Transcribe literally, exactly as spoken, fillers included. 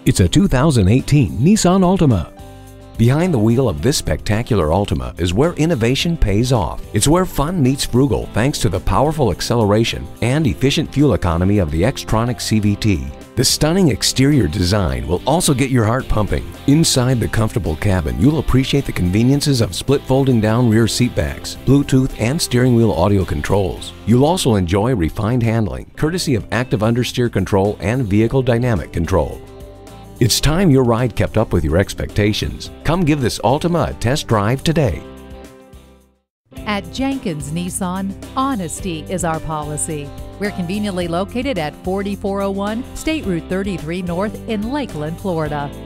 It's a two thousand eighteen Nissan Altima. Behind the wheel of this spectacular Altima is where innovation pays off. It's where fun meets frugal thanks to the powerful acceleration and efficient fuel economy of the Xtronic C V T. The stunning exterior design will also get your heart pumping. Inside the comfortable cabin, you'll appreciate the conveniences of split folding down rear seat backs, Bluetooth and steering wheel audio controls. You'll also enjoy refined handling, courtesy of active understeer control and vehicle dynamic control. It's time your ride kept up with your expectations. Come give this Altima a test drive today. At Jenkins Nissan, honesty is our policy. We're conveniently located at forty-four oh one State Route thirty-three North in Lakeland, Florida.